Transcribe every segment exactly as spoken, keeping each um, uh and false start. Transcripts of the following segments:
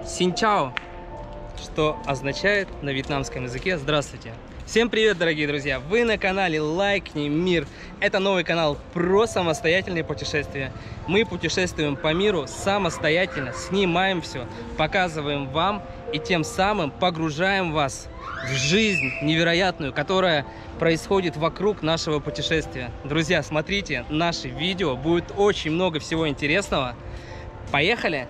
Син чао, что означает на вьетнамском языке «здравствуйте». Всем привет, дорогие друзья! Вы на канале Лайкни Мир. Это новый канал про самостоятельные путешествия. Мы путешествуем по миру самостоятельно, снимаем все, показываем вам и тем самым погружаем вас в жизнь невероятную, которая происходит вокруг нашего путешествия. Друзья, смотрите наши видео, будет очень много всего интересного. Поехали!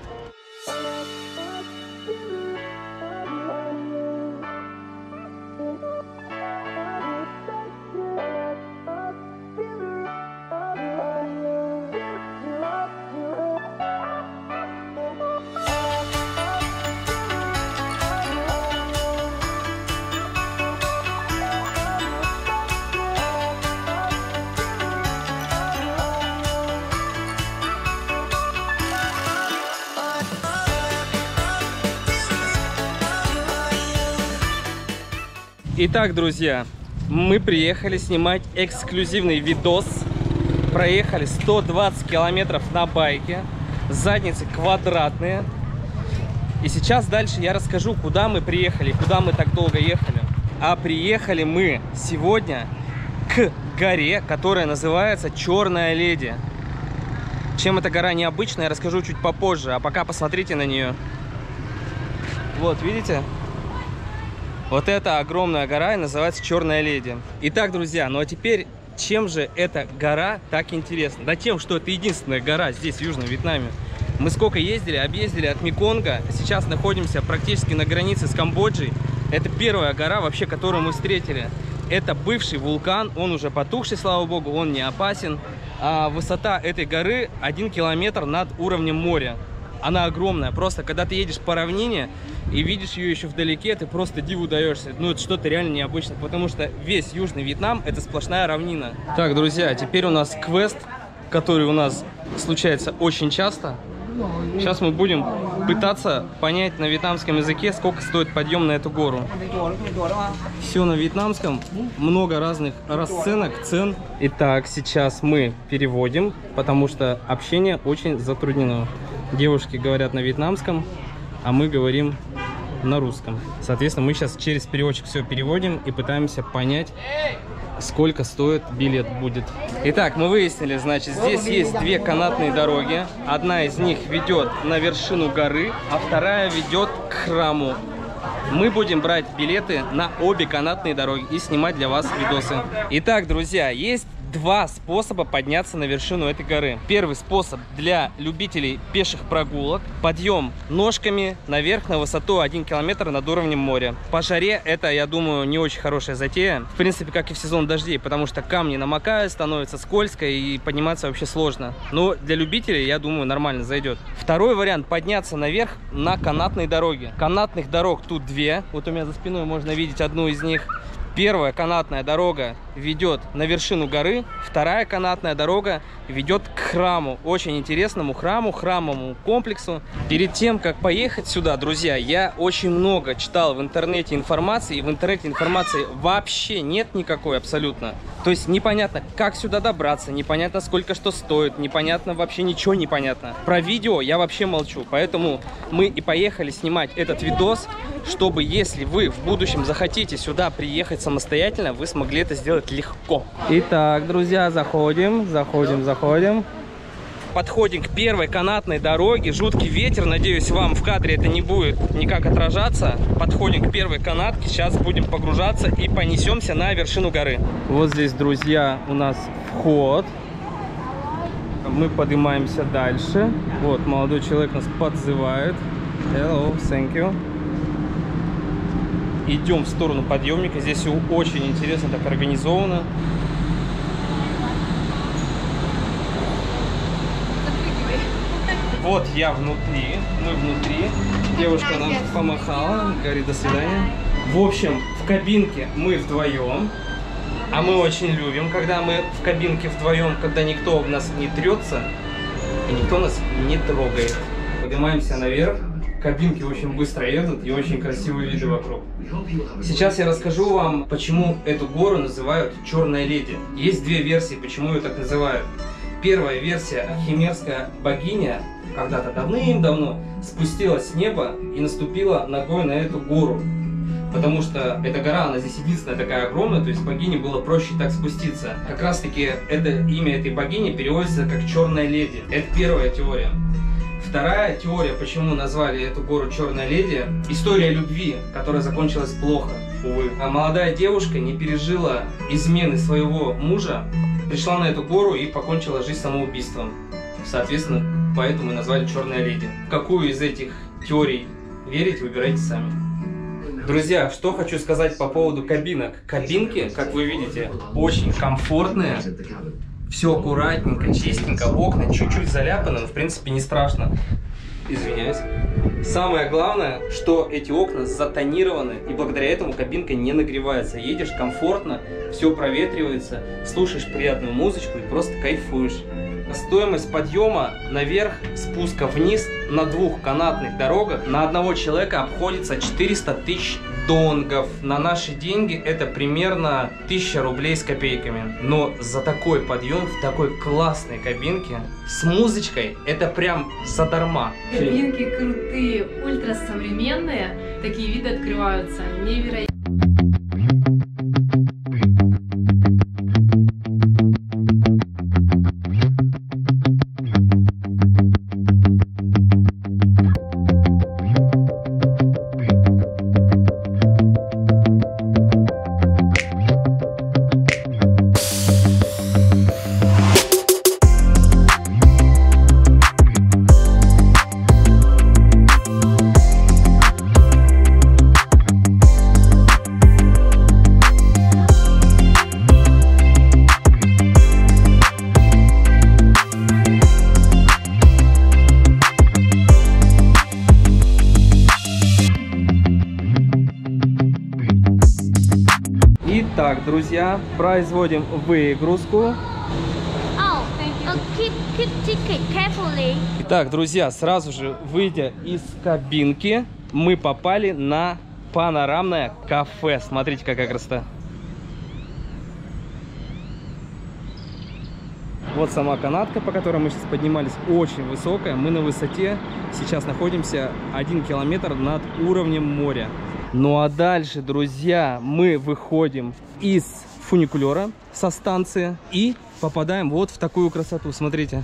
Итак, друзья, мы приехали снимать эксклюзивный видос. Проехали сто двадцать километров на байке. Задницы квадратные. И сейчас дальше я расскажу, куда мы приехали, куда мы так долго ехали. А приехали мы сегодня к горе, которая называется Черная Леди. Чем эта гора необычная, я расскажу чуть попозже. А пока посмотрите на нее. Вот, видите? Вот эта огромная гора и называется Черная Леди. Итак, друзья, ну а теперь, чем же эта гора так интересна? Да тем, что это единственная гора здесь, в Южном Вьетнаме. Мы сколько ездили, объездили от Меконга. Сейчас находимся практически на границе с Камбоджей. Это первая гора вообще, которую мы встретили. Это бывший вулкан, он уже потухший, слава богу, он не опасен. А высота этой горы один километр над уровнем моря. Она огромная, просто когда ты едешь по равнине и видишь ее еще вдалеке, ты просто диву даешься. Ну, это что-то реально необычное, потому что весь Южный Вьетнам — это сплошная равнина. Так, друзья, теперь у нас квест, который у нас случается очень часто. Сейчас мы будем пытаться понять на вьетнамском языке, сколько стоит подъем на эту гору. Все на вьетнамском, много разных расценок, цен. Итак, сейчас мы переводим, потому что общение очень затруднено. Девушки говорят на вьетнамском, а мы говорим на русском. Соответственно, мы сейчас через переводчик все переводим и пытаемся понять, сколько стоит билет будет. Итак, мы выяснили, значит, здесь есть две канатные дороги. Одна из них ведет на вершину горы, а вторая ведет к храму. Мы будем брать билеты на обе канатные дороги и снимать для вас видосы. Итак, друзья, есть два способа подняться на вершину этой горы. Первый способ для любителей пеших прогулок. Подъем ножками наверх на высоту один километр над уровнем моря. По жаре это, я думаю, не очень хорошая затея. В принципе, как и в сезон дождей, потому что камни намокают, становится скользко и подниматься вообще сложно. Но для любителей, я думаю, нормально зайдет. Второй вариант — подняться наверх на канатной дороге. Канатных дорог тут две. Вот у меня за спиной можно видеть одну из них. Первая канатная дорога ведет на вершину горы, вторая канатная дорога ведет к храму, очень интересному храму, храмовому комплексу. Перед тем, как поехать сюда, друзья, я очень много читал в интернете информации, и в интернете информации вообще нет никакой абсолютно. То есть непонятно, как сюда добраться, непонятно, сколько что стоит, непонятно, вообще ничего не понятно. Про видео я вообще молчу, поэтому мы и поехали снимать этот видос, чтобы, если вы в будущем захотите сюда приехать самостоятельно, вы смогли это сделать легко. Итак, друзья, заходим, заходим, заходим. Подходим к первой канатной дороге. Жуткий ветер, надеюсь, вам в кадре это не будет никак отражаться. Подходим к первой канатке, сейчас будем погружаться и понесемся на вершину горы. Вот здесь, друзья, у нас вход. Мы поднимаемся дальше. Вот, молодой человек нас подзывает. Hello, thank you. Идем в сторону подъемника. Здесь все очень интересно так организовано. Вот я внутри, мы внутри. Девушка нам помахала, говорит: до свидания. В общем, в кабинке мы вдвоем. А мы очень любим, когда мы в кабинке вдвоем, когда никто в нас не трется и никто нас не трогает. Поднимаемся наверх. Кабинки очень быстро едут и очень красивые виды вокруг. Сейчас я расскажу вам, почему эту гору называют Черная Леди. Есть две версии, почему ее так называют. Первая версия — химерская богиня когда-то давным-давно спустилась с неба и наступила ногой на эту гору. Потому что эта гора, она здесь единственная такая огромная, то есть богине было проще так спуститься. Как раз таки это имя этой богини переводится как Черная Леди. Это первая теория. Вторая теория, почему назвали эту гору Черная Леди, история любви, которая закончилась плохо, увы. А молодая девушка не пережила измены своего мужа, пришла на эту гору и покончила жизнь самоубийством. Соответственно, поэтому и назвали Черная Леди. В какую из этих теорий верить, выбирайте сами. Друзья, что хочу сказать по поводу кабинок. Кабинки, как вы видите, очень комфортные. Все аккуратненько, чистенько, окна чуть-чуть заляпаны, но в принципе не страшно. Извиняюсь. Самое главное, что эти окна затонированы, и благодаря этому кабинка не нагревается. Едешь комфортно, все проветривается, слушаешь приятную музычку и просто кайфуешь. Стоимость подъема наверх, спуска вниз на двух канатных дорогах на одного человека обходится четыреста тысяч донгов. На наши деньги это примерно тысяча рублей с копейками. Но за такой подъем в такой классной кабинке с музычкой это прям задарма. Кабинки крутые, ультрасовременные, такие виды открываются невероятно. Итак, друзья, производим выгрузку. Oh, uh, keep, keep ticket carefully. Итак, друзья, сразу же выйдя из кабинки, мы попали на панорамное кафе. Смотрите, какая красота. Вот сама канатка, по которой мы сейчас поднимались, очень высокая. Мы на высоте сейчас находимся один километр над уровнем моря. Ну а дальше, друзья, мы выходим из фуникулера со станции и попадаем вот в такую красоту. Смотрите.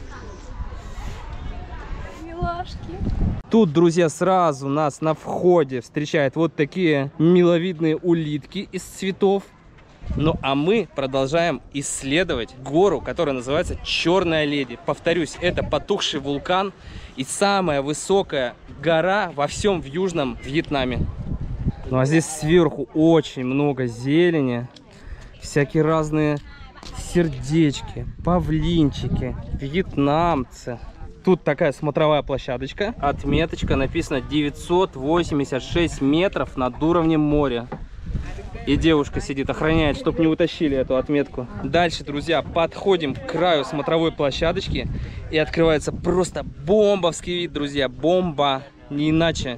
Милашки. Тут, друзья, сразу нас на входе встречают вот такие миловидные улитки из цветов. Ну а мы продолжаем исследовать гору, которая называется Черная Леди. Повторюсь, это потухший вулкан и самая высокая гора во всем в Южном Вьетнаме. Ну а здесь сверху очень много зелени, всякие разные сердечки, павлинчики, вьетнамцы. Тут такая смотровая площадочка, отметочка, написано девятьсот восемьдесят шесть метров над уровнем моря. И девушка сидит, охраняет, чтобы не утащили эту отметку. Дальше, друзья, подходим к краю смотровой площадочки и открывается просто бомбовский вид, друзья, бомба, не иначе.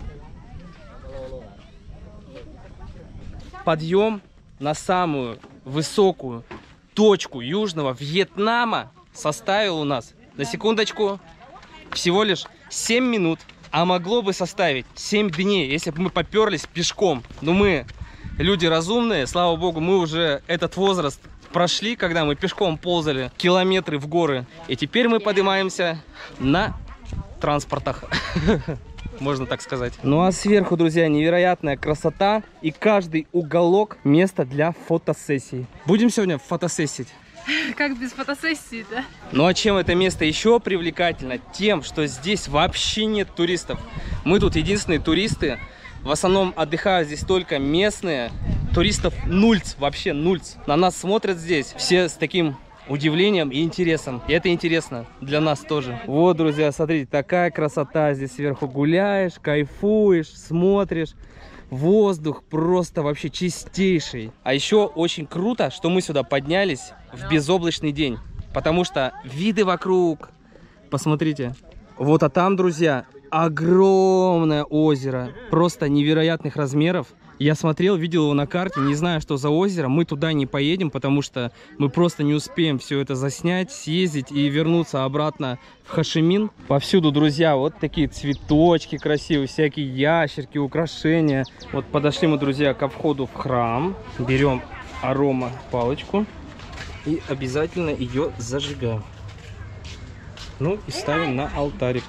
Подъем на самую высокую точку Южного Вьетнама составил у нас, на секундочку, всего лишь семь минут. А могло бы составить семь дней, если бы мы поперлись пешком. Но мы люди разумные, слава богу, мы уже этот возраст прошли, когда мы пешком ползали километры в горы. И теперь мы поднимаемся на транспортах. Можно так сказать. Ну а сверху, друзья, невероятная красота. И каждый уголок место для фотосессий. Будем сегодня фотосессить? Как без фотосессии, да? Ну а чем это место еще привлекательно? Тем, что здесь вообще нет туристов. Мы тут единственные туристы. В основном отдыхают здесь только местные. Туристов нульц, вообще нульц. На нас смотрят здесь все с таким удивлением и интересом. И это интересно для нас тоже. Вот, друзья, смотрите, такая красота. Здесь сверху гуляешь, кайфуешь, смотришь. Воздух просто вообще чистейший. А еще очень круто, что мы сюда поднялись в безоблачный день. Потому что виды вокруг, посмотрите. Вот, а там, друзья, огромное озеро. Просто невероятных размеров. Я смотрел, видел его на карте, не знаю, что за озеро. Мы туда не поедем, потому что мы просто не успеем все это заснять, съездить и вернуться обратно в Хошимин. Повсюду, друзья, вот такие цветочки красивые, всякие ящерки, украшения. Вот подошли мы, друзья, ко входу в храм. Берем арома палочку и обязательно ее зажигаем. Ну и ставим на алтарик.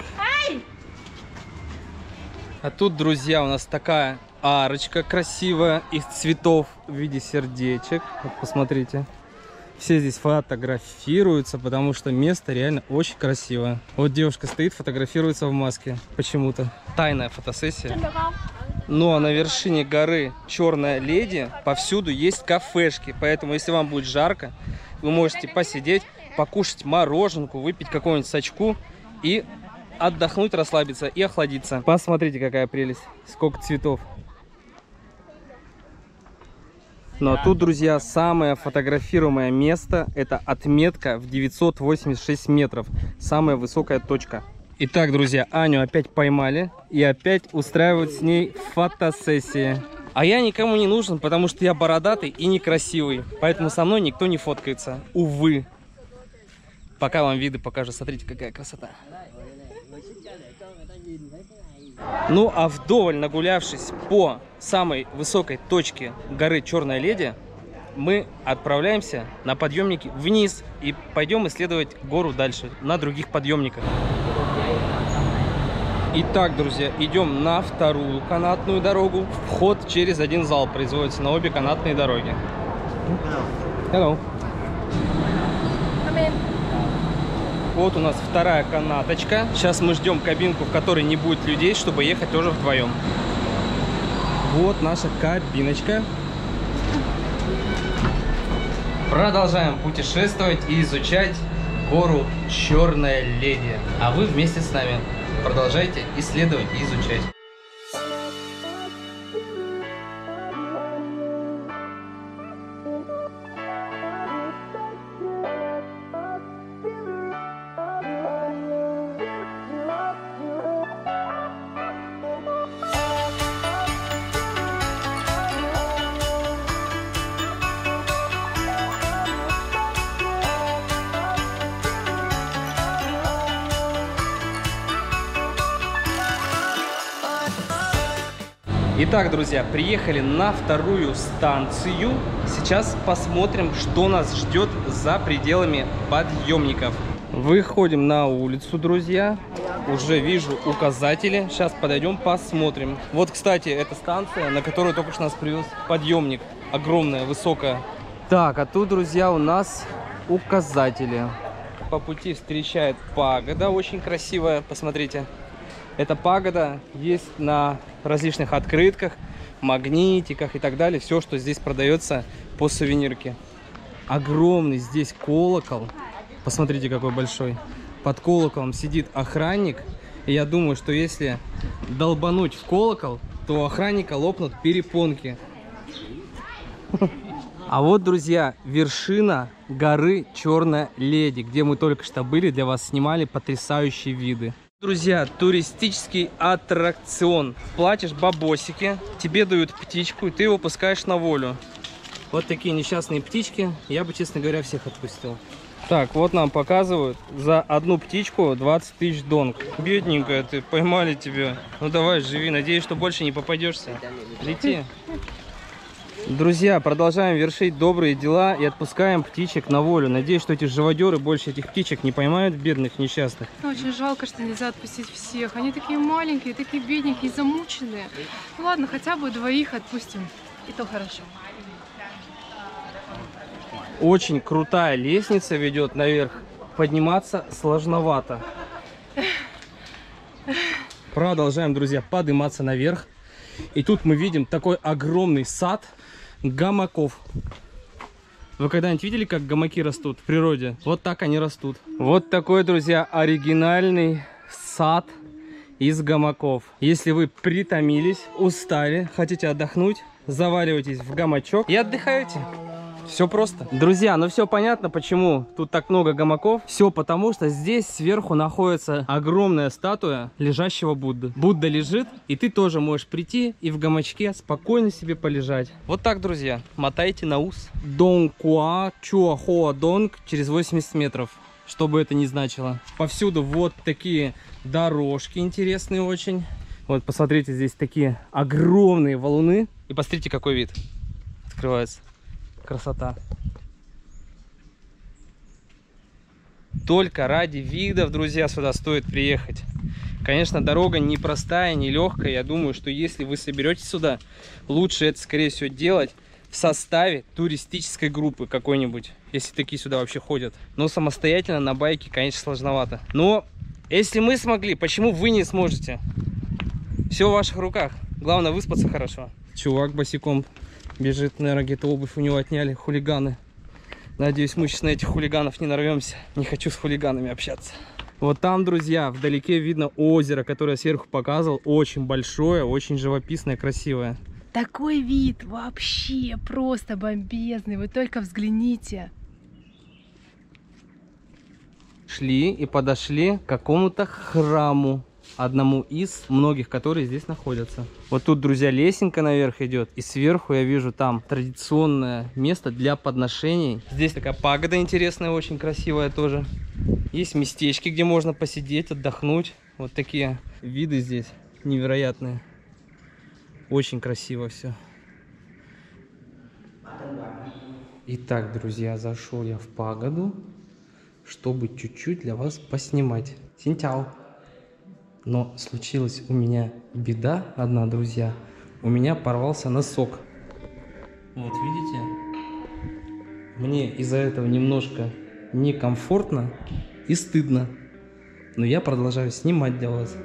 А тут, друзья, у нас такая арочка красивая из цветов в виде сердечек. Вот посмотрите. Все здесь фотографируются, потому что место реально очень красивое. Вот девушка стоит, фотографируется в маске почему-то. Тайная фотосессия. Ну а на вершине горы Черная Леди повсюду есть кафешки. Поэтому, если вам будет жарко, вы можете посидеть, покушать мороженку, выпить какую-нибудь сачку и отдохнуть, расслабиться и охладиться. Посмотрите, какая прелесть. Сколько цветов. Ну а тут, друзья, самое фотографируемое место — это отметка в девятьсот восемьдесят шесть метров. Самая высокая точка. Итак, друзья, Аню опять поймали и опять устраивают с ней фотосессии. А я никому не нужен, потому что я бородатый и некрасивый. Поэтому со мной никто не фоткается. Увы. Пока вам виды покажу. Смотрите, какая красота. Ну а вдоволь нагулявшись по самой высокой точке горы Черная Леди, мы отправляемся на подъемнике вниз и пойдем исследовать гору дальше на других подъемниках. Итак, друзья, идем на вторую канатную дорогу. Вход через один зал производится на обе канатные дороги. Hello. Вот у нас вторая канаточка. Сейчас мы ждем кабинку, в которой не будет людей, чтобы ехать тоже вдвоем. Вот наша кабиночка. Продолжаем путешествовать и изучать гору Черная Леди. А вы вместе с нами продолжайте исследовать и изучать. Итак, друзья, приехали на вторую станцию. Сейчас посмотрим, что нас ждет за пределами подъемников. Выходим на улицу, друзья. Уже вижу указатели. Сейчас подойдем, посмотрим. Вот, кстати, это станция, на которую только что нас привез подъемник. Огромная, высокая. Так, а тут, друзья, у нас указатели. По пути встречает пагода, очень красивая. Посмотрите. Эта пагода есть на различных открытках, магнитиках и так далее. Все, что здесь продается по сувенирке. Огромный здесь колокол. Посмотрите, какой большой. Под колоколом сидит охранник. И я думаю, что если долбануть в колокол, то у охранника лопнут перепонки. А вот, друзья, вершина горы Черная Леди, где мы только что были, для вас снимали потрясающие виды. Друзья, туристический аттракцион. Платишь бабосики, тебе дают птичку, и ты его пускаешь на волю. Вот такие несчастные птички. Я бы, честно говоря, всех отпустил. Так, вот нам показывают за одну птичку двадцать тысяч донг. Бедненькая ты, поймали тебя. Ну давай, живи. Надеюсь, что больше не попадешься. Лети. Друзья, продолжаем вершить добрые дела и отпускаем птичек на волю. Надеюсь, что эти живодеры больше этих птичек не поймают, бедных, несчастных. Очень жалко, что нельзя отпустить всех. Они такие маленькие, такие бедненькие, замученные. Ну ладно, хотя бы двоих отпустим. И то хорошо. Очень крутая лестница ведет наверх. Подниматься сложновато. Продолжаем, друзья, подниматься наверх. И тут мы видим такой огромный сад гамаков. Вы когда-нибудь видели, как гамаки растут в природе? Вот так они растут. Вот такой, друзья, оригинальный сад из гамаков. Если вы притомились, устали, хотите отдохнуть, заваливайтесь в гамачок и отдыхаете. Все просто. Друзья, ну все понятно, почему тут так много гамаков. Все потому, что здесь сверху находится огромная статуя лежащего Будды. Будда лежит, и ты тоже можешь прийти и в гамачке спокойно себе полежать. Вот так, друзья, мотайте на ус. Донгкуа Чуахоа Донг через восемьдесят метров. Что бы это ни значило. Повсюду вот такие дорожки интересные очень. Вот посмотрите, здесь такие огромные валуны. И посмотрите, какой вид открывается. Красота. Только ради видов, друзья, сюда стоит приехать. Конечно, дорога непростая, нелегкая. Я думаю, что если вы соберетесь сюда, лучше это, скорее всего, делать в составе туристической группы какой-нибудь, если такие сюда вообще ходят. Но самостоятельно на байке, конечно, сложновато. Но если мы смогли, почему вы не сможете? Все в ваших руках. Главное выспаться хорошо. Чувак босиком бежит, наверное, где-то обувь у него отняли хулиганы. Надеюсь, мы сейчас на этих хулиганов не нарвемся. Не хочу с хулиганами общаться. Вот там, друзья, вдалеке видно озеро, которое я сверху показывал. Очень большое, очень живописное, красивое. Такой вид вообще просто бомбезный. Вы только взгляните. Шли и подошли к какому-то храму. Одному из многих, которые здесь находятся. Вот тут, друзья, лесенка наверх идет. И сверху я вижу там традиционное место для подношений. Здесь такая пагода интересная, очень красивая тоже. Есть местечки, где можно посидеть, отдохнуть. Вот такие виды здесь невероятные. Очень красиво все. Итак, друзья, зашел я в пагоду, чтобы чуть-чуть для вас поснимать. Синтяо. Но случилась у меня беда одна, друзья. У меня порвался носок. Вот видите? Мне из-за этого немножко некомфортно и стыдно. Но я продолжаю снимать для вас.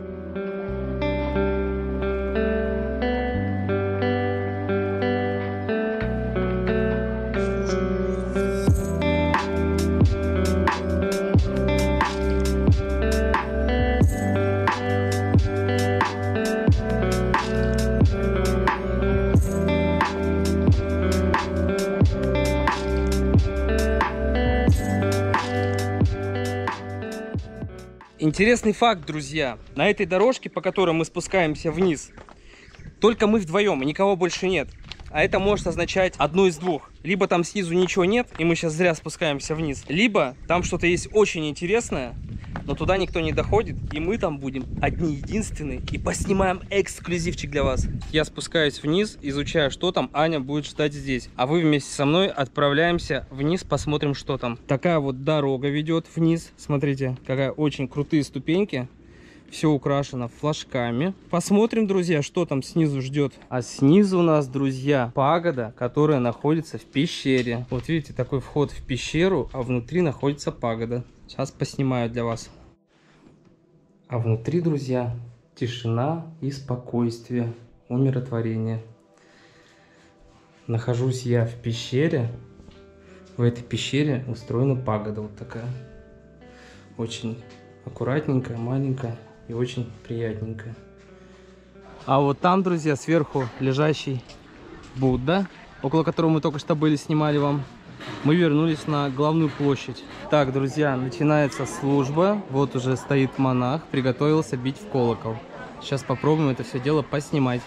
Интересный факт, друзья. На этой дорожке, по которой мы спускаемся вниз, только мы вдвоем, и никого больше нет. А это может означать одно из двух. Либо там снизу ничего нет, и мы сейчас зря спускаемся вниз. Либо там что-то есть очень интересное, но туда никто не доходит, и мы там будем одни единственные и поснимаем эксклюзивчик для вас. Я спускаюсь вниз, изучаю, что там. Аня будет ждать здесь. А вы вместе со мной отправляемся вниз, посмотрим, что там. Такая вот дорога ведет вниз. Смотрите, какая очень крутые ступеньки. Все украшено флажками. Посмотрим, друзья, что там снизу ждет. А снизу у нас, друзья, пагода, которая находится в пещере. Вот видите, такой вход в пещеру, а внутри находится пагода. Сейчас поснимаю для вас. А внутри, друзья, тишина и спокойствие, умиротворение. Нахожусь я в пещере. В этой пещере устроена пагода вот такая. Очень аккуратненькая, маленькая и очень приятненькая. А вот там, друзья, сверху лежащий Будда, около которого мы только что были, снимали вам. Мы вернулись на главную площадь. Так, друзья, начинается служба. Вот уже стоит монах, приготовился бить в колокол. Сейчас попробуем это все дело поснимать.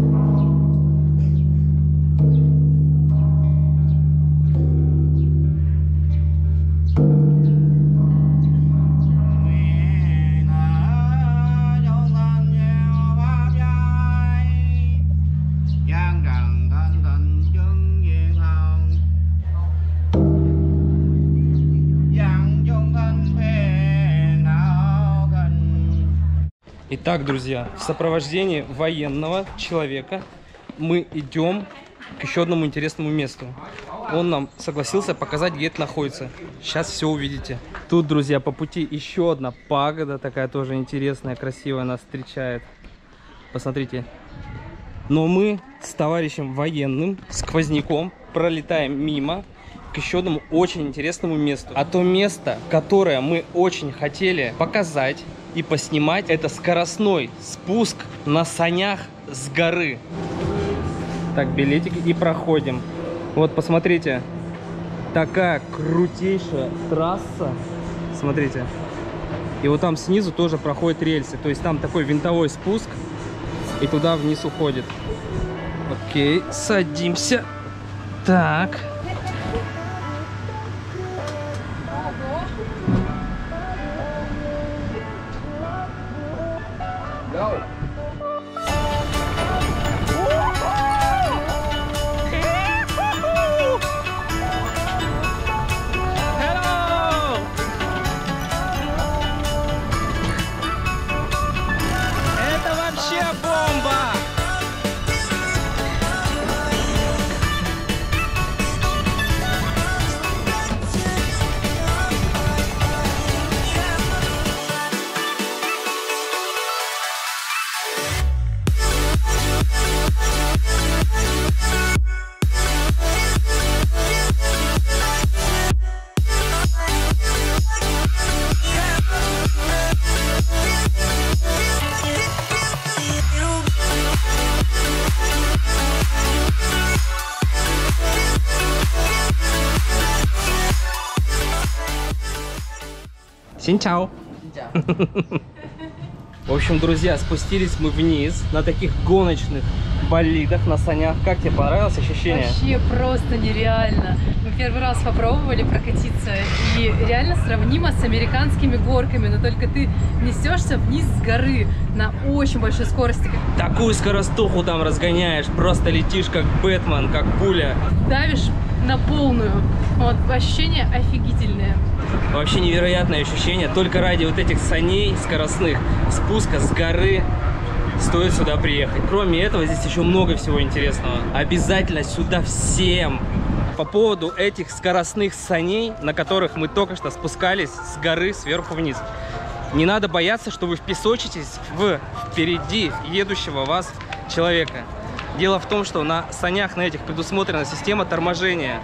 Итак, друзья, в сопровождении военного человека мы идем к еще одному интересному месту. Он нам согласился показать, где это находится. Сейчас все увидите. Тут, друзья, по пути еще одна пагода, такая тоже интересная, красивая, нас встречает. Посмотрите. Но мы с товарищем военным, сквозняком, пролетаем мимо к еще одному очень интересному месту. А то место, которое мы очень хотели показать и поснимать, это скоростной спуск на санях с горы. Так, билетики и проходим. Вот, посмотрите, такая крутейшая трасса. Смотрите. И вот там снизу тоже проходят рельсы. То есть там такой винтовой спуск. И туда вниз уходит. Окей, садимся. Так. Синчао. В общем, друзья, спустились мы вниз на таких гоночных болидах, на санях. Как тебе понравилось ощущение? Вообще просто нереально. Мы первый раз попробовали прокатиться, и реально сравнимо с американскими горками, но только ты несешься вниз с горы на очень большой скорости. Такую скоростуху там разгоняешь, просто летишь как Бэтмен, как пуля. Давишь на полную. Вот, ощущения офигительные. Вообще невероятное ощущение. Только ради вот этих саней скоростных, спуска с горы, стоит сюда приехать. Кроме этого, здесь еще много всего интересного. Обязательно сюда всем. По поводу этих скоростных саней, на которых мы только что спускались с горы сверху вниз. Не надо бояться, что вы впесочитесь в впереди едущего вас человека. Дело в том, что на санях на этих предусмотрена система торможения.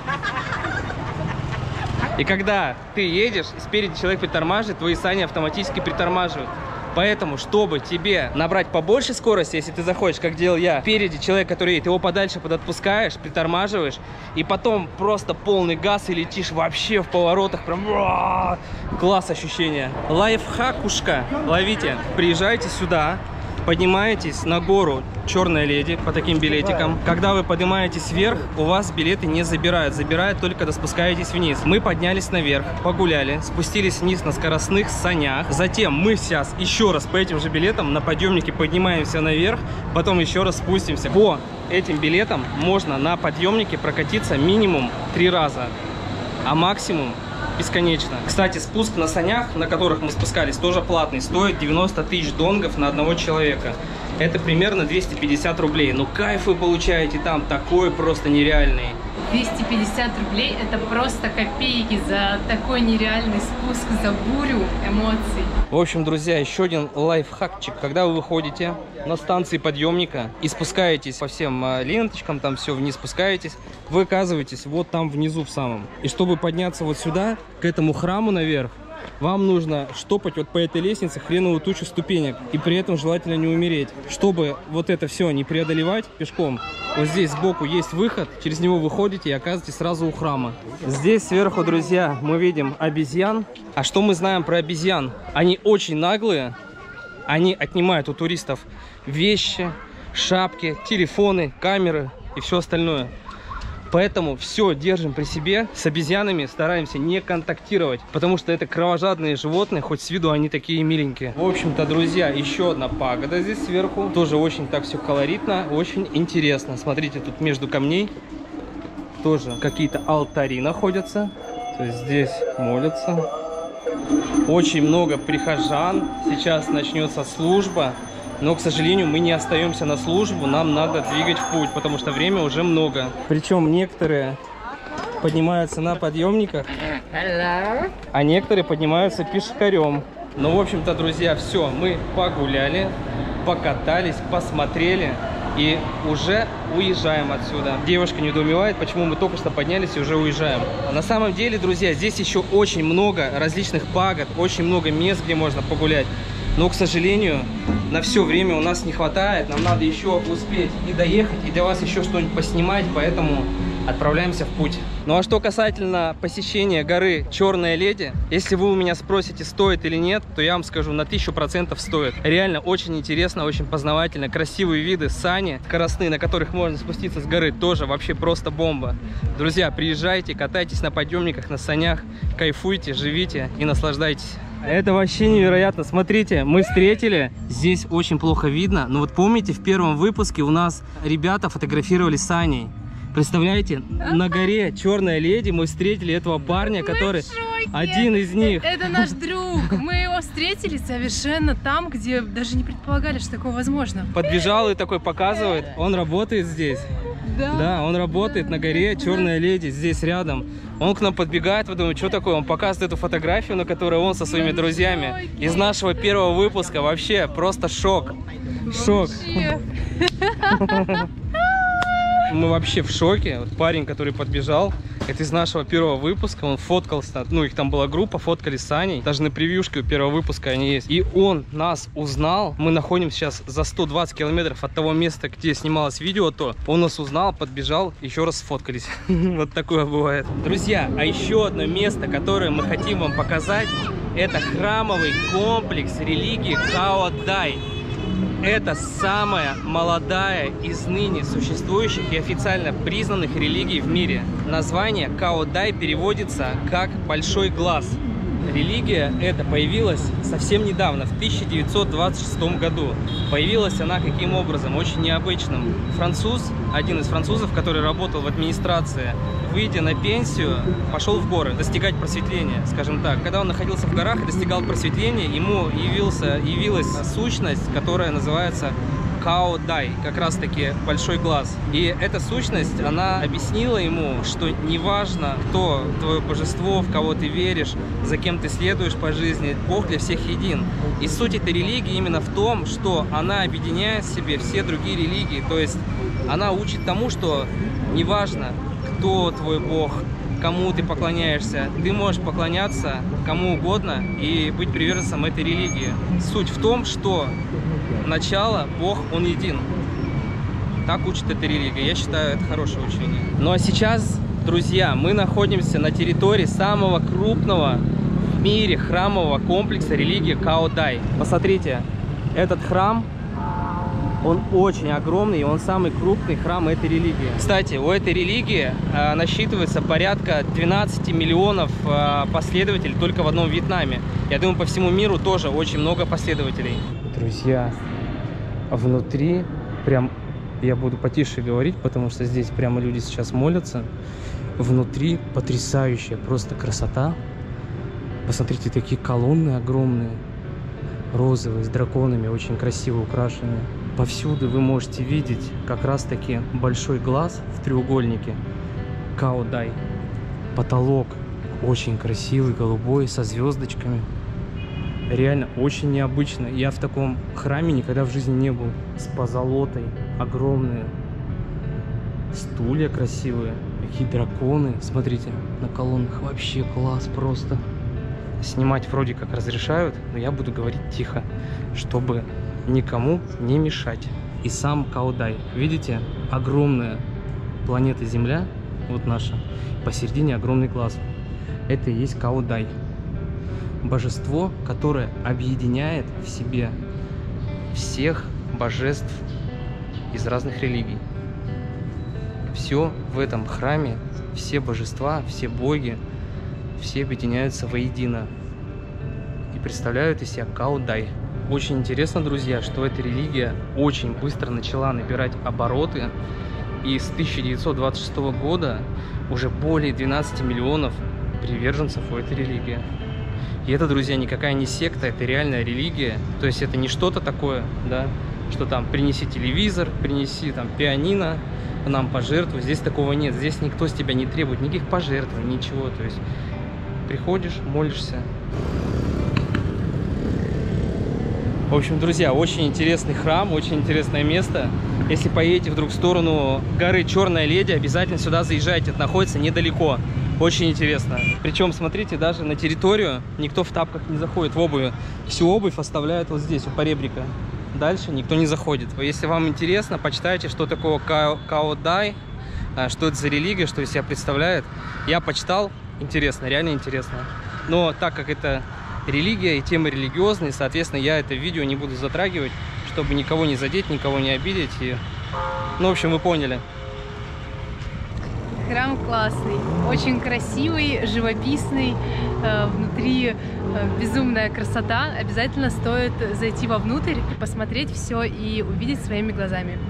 И когда ты едешь, и спереди человек притормаживает, твои сани автоматически притормаживают. Поэтому, чтобы тебе набрать побольше скорости, если ты заходишь, как делал я, впереди человек, который едет, его подальше подотпускаешь, притормаживаешь, и потом просто полный газ и летишь вообще в поворотах. Прям класс ощущения. Лайфхакушка. Ловите. Приезжайте сюда. Поднимаетесь на гору «Черная леди» по таким билетикам. Когда вы поднимаетесь вверх, у вас билеты не забирают. Забирают только когда спускаетесь вниз. Мы поднялись наверх, погуляли, спустились вниз на скоростных санях. Затем мы сейчас еще раз по этим же билетам на подъемнике поднимаемся наверх, потом еще раз спустимся. По этим билетам можно на подъемнике прокатиться минимум три раза, а максимум бесконечно. Кстати, спуск на санях, на которых мы спускались, тоже платный. Стоит девяносто тысяч донгов на одного человека. Это примерно двести пятьдесят рублей. Но кайф вы получаете там такой просто нереальный. двести пятьдесят рублей — это просто копейки за такой нереальный спуск, за бурю эмоций. В общем, друзья, еще один лайфхакчик. Когда вы выходите на станции подъемника и спускаетесь по всем ленточкам, там все вниз спускаетесь, вы оказываетесь вот там внизу в самом. И чтобы подняться вот сюда, к этому храму наверх, вам нужно штопать вот по этой лестнице хреновую тучу ступенек. И при этом желательно не умереть. Чтобы вот это все не преодолевать пешком, вот здесь сбоку есть выход, через него выходите и оказываетесь сразу у храма. Здесь сверху, друзья, мы видим обезьян. А что мы знаем про обезьян? Они очень наглые. Они отнимают у туристов вещи, шапки, телефоны, камеры и все остальное. Поэтому все держим при себе. С обезьянами стараемся не контактировать, потому что это кровожадные животные, хоть с виду они такие миленькие. В общем-то, друзья, еще одна пагода здесь сверху. Тоже очень так все колоритно, очень интересно. Смотрите, тут между камней тоже какие-то алтари находятся. То есть здесь молятся. Очень много прихожан. Сейчас начнется служба. Но, к сожалению, мы не остаемся на службу, нам надо двигать в путь, потому что время уже много. Причем некоторые поднимаются на подъемниках, а некоторые поднимаются пешкарем. Ну, в общем-то, друзья, все, мы погуляли, покатались, посмотрели и уже уезжаем отсюда. Девушка недоумевает, почему мы только что поднялись и уже уезжаем. На самом деле, друзья, здесь еще очень много различных пагод, очень много мест, где можно погулять. Но, к сожалению, на все время у нас не хватает. Нам надо еще успеть и доехать, и для вас еще что-нибудь поснимать. Поэтому отправляемся в путь. Ну а что касательно посещения горы Черная Леди, если вы у меня спросите, стоит или нет, то я вам скажу, на тысячу процентов стоит. Реально очень интересно, очень познавательно, красивые виды, сани скоростные, на которых можно спуститься с горы, тоже вообще просто бомба. Друзья, приезжайте, катайтесь на подъемниках, на санях, кайфуйте, живите и наслаждайтесь. Это вообще невероятно. Смотрите, мы встретили, здесь очень плохо видно, но вот помните, в первом выпуске у нас ребята фотографировали сани. Представляете, на горе Черная Леди мы встретили этого парня, который один из них. Это наш друг. Мы его встретили совершенно там, где даже не предполагали, что такое возможно. Подбежал и такой показывает, он работает здесь. Да, да он работает да, на горе Черная Леди, здесь рядом. Он к нам подбегает, вы думаете, что такое? Он показывает эту фотографию, на которой он со своими друзьями из нашего первого выпуска. Вообще, просто шок. Шок. Мы вообще в шоке. Вот парень, который подбежал, это из нашего первого выпуска. Он фоткался, ну их там была группа, фоткали с Аней. Даже на превьюшке у первого выпуска они есть. И он нас узнал. Мы находимся сейчас за сто двадцать километров от того места, где снималось видео, то он нас узнал, подбежал, еще раз сфоткались. Вот такое бывает. Друзья, а еще одно место, которое мы хотим вам показать, это храмовый комплекс религии Као Дай. Это самая молодая из ныне существующих и официально признанных религий в мире. Название Као Дай переводится как «большой глаз». Религия эта появилась совсем недавно, в тысяча девятьсот двадцать шестом году. Появилась она каким образом? Очень необычным. Француз, один из французов, который работал в администрации, выйдя на пенсию, пошел в горы достигать просветления, скажем так. Когда он находился в горах и достигал просветления, ему явился, явилась сущность, которая называется Као Дай, как раз таки большой глаз. И эта сущность, она объяснила ему, что неважно, кто твое божество, в кого ты веришь, за кем ты следуешь по жизни, Бог для всех един. И суть этой религии именно в том, что она объединяет в себе все другие религии. То есть она учит тому, что неважно, кто твой Бог, кому ты поклоняешься, ты можешь поклоняться кому угодно и быть приверженцем этой религии. Суть в том, что начало Бог, Он един. Так учит эта религия. Я считаю, это хорошее учение. Ну а сейчас, друзья, мы находимся на территории самого крупного в мире храмового комплекса религии Као Дай. Посмотрите, этот храм, он очень огромный, и он самый крупный храм этой религии. Кстати, у этой религии э, насчитывается порядка двенадцати миллионов э, последователей только в одном Вьетнаме. Я думаю, по всему миру тоже очень много последователей. Друзья, внутри прям, я буду потише говорить, потому что здесь прямо люди сейчас молятся. Внутри потрясающая просто красота. Посмотрите, такие колонны огромные, розовые, с драконами, очень красиво украшенные. Повсюду вы можете видеть как раз-таки большой глаз в треугольнике Као Дай. Потолок очень красивый, голубой, со звездочками. Реально очень необычно. Я в таком храме никогда в жизни не был. С позолотой, огромные стулья красивые, какие драконы. Смотрите, на колоннах вообще класс просто. Снимать вроде как разрешают, но я буду говорить тихо, чтобы никому не мешать. И сам Као Дай. Видите, огромная планета Земля, вот наша, посередине огромный глаз. Это и есть Као Дай. Божество, которое объединяет в себе всех божеств из разных религий. Все в этом храме, все божества, все боги, все объединяются воедино и представляют из себя Као Дай. Очень интересно, друзья, что эта религия очень быстро начала набирать обороты, и с тысяча девятьсот двадцать шестого года уже более двенадцати миллионов приверженцев у этой религии. И это, друзья, никакая не секта, это реальная религия. То есть это не что-то такое, да, что там принеси телевизор, принеси там пианино, нам пожертвуй. Здесь такого нет. Здесь никто с тебя не требует никаких пожертвований, ничего. То есть приходишь, молишься. В общем, друзья, очень интересный храм, очень интересное место. Если поедете вдруг в сторону горы Черная Леди, обязательно сюда заезжайте. Это находится недалеко. Очень интересно. Причем, смотрите, даже на территорию никто в тапках не заходит, в обуви. Всю обувь оставляют вот здесь, у поребрика. Дальше никто не заходит. Если вам интересно, почитайте, что такое Као Дай. что это за религия, что из себя представляет. Я почитал, интересно, реально интересно. Но так как это религия и темы религиозные, соответственно, я это видео не буду затрагивать, чтобы никого не задеть, никого не обидеть. И... Ну, в общем, вы поняли. Храм классный, очень красивый, живописный, э, внутри э, безумная красота. Обязательно стоит зайти вовнутрь, посмотреть все и увидеть своими глазами.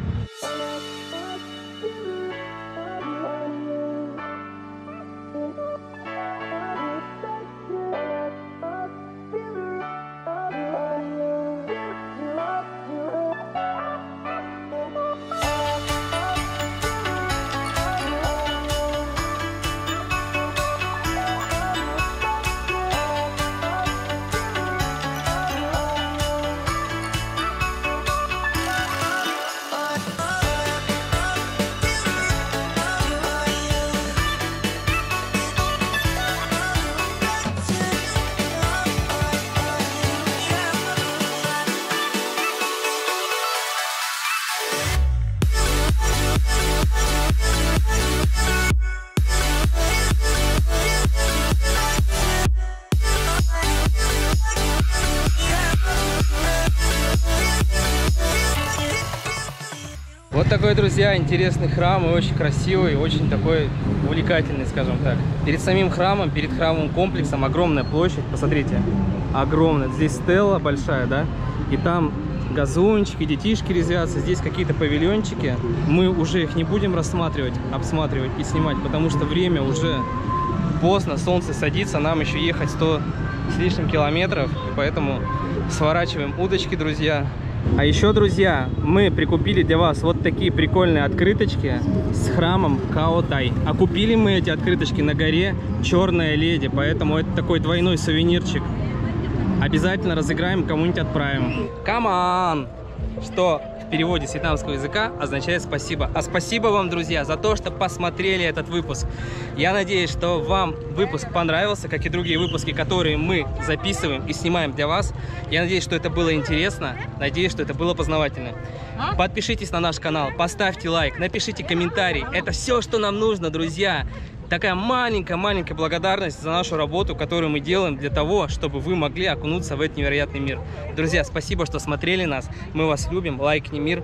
Вот такой, друзья, интересный храм и очень красивый, очень такой увлекательный, скажем так. Перед самим храмом, перед храмовым комплексом огромная площадь, посмотрите, огромная. Здесь стелла большая, да, и там газончики, детишки резвятся, здесь какие-то павильончики. Мы уже их не будем рассматривать, обсматривать и снимать, потому что время уже поздно, солнце садится, нам еще ехать сто с лишним километров, и поэтому сворачиваем удочки, друзья. А еще, друзья, мы прикупили для вас вот такие прикольные открыточки с храмом Каотай. А купили мы эти открыточки на горе Черная Леди, поэтому это такой двойной сувенирчик. Обязательно разыграем, кому-нибудь отправим. Come on! Что в переводе с вьетнамского языка означает спасибо. А спасибо вам, друзья, за то, что посмотрели этот выпуск. Я надеюсь, что вам выпуск понравился, как и другие выпуски, которые мы записываем и снимаем для вас. Я надеюсь, что это было интересно. Надеюсь, что это было познавательно. Подпишитесь на наш канал, поставьте лайк, напишите комментарий. Это все, что нам нужно, друзья. Такая маленькая-маленькая благодарность за нашу работу, которую мы делаем для того, чтобы вы могли окунуться в этот невероятный мир. Друзья, спасибо, что смотрели нас. Мы вас любим. Лайкни мир.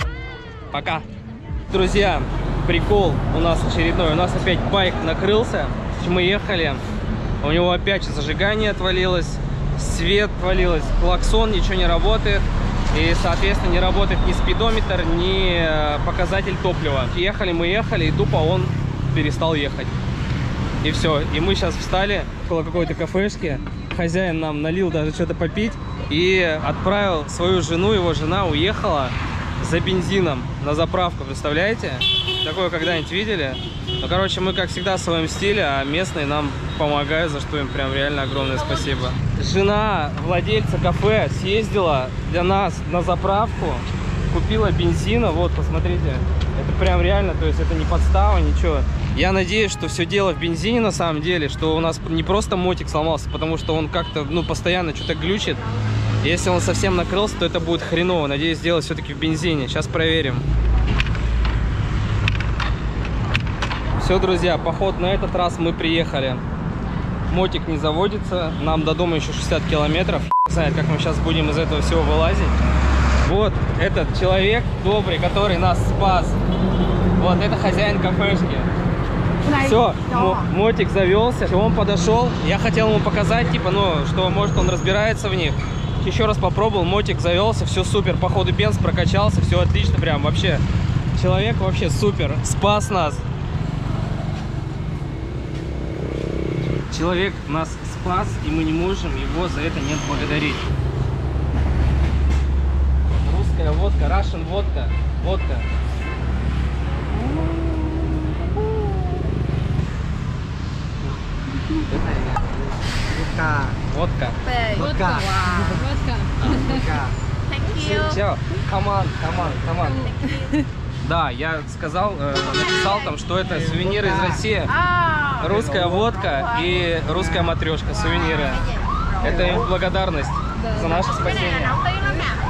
Пока. Друзья, прикол у нас очередной. У нас опять байк накрылся. Мы ехали. У него опять зажигание отвалилось. Свет отвалилось. Клаксон, ничего не работает. И, соответственно, не работает ни спидометр, ни показатель топлива. Ехали мы, ехали, и тупо он перестал ехать. И все. И мы сейчас встали около какой-то кафешки. Хозяин нам налил даже что-то попить и отправил свою жену. Его жена уехала за бензином на заправку. Представляете? Такое когда-нибудь видели? Ну, короче, мы, как всегда, в своем стиле, а местные нам помогают, за что им прям реально огромное спасибо. Жена владельца кафе съездила для нас на заправку, купила бензина. Вот, посмотрите. Это прям реально, то есть это не подстава, ничего. Я надеюсь, что все дело в бензине на самом деле, что у нас не просто мотик сломался, потому что он как-то, ну, постоянно что-то глючит. Если он совсем накрылся, то это будет хреново. Надеюсь, сделать все-таки в бензине. Сейчас проверим. Все, друзья, поход на этот раз мы приехали. Мотик не заводится, нам до дома еще шестьдесят километров. Не знаю, как мы сейчас будем из этого всего вылазить. Вот этот человек добрый, который нас спас. Вот это хозяин кафешки. Все, мотик завелся. Он подошел. Я хотел ему показать, типа, ну, что может он разбирается в них. Еще раз попробовал, мотик завелся, все супер. Походу бенз прокачался, все отлично, прям вообще. Человек вообще супер, спас нас. Человек нас спас, и мы не можем его за это не отблагодарить. Русская водка, Russian водка, водка. Водка. Водка. Водка. Все, команд, команд, команд. Да, я сказал, э, написал там, что это сувениры из России. Русская водка и русская матрешка, сувениры. Это им благодарность за наше спасение.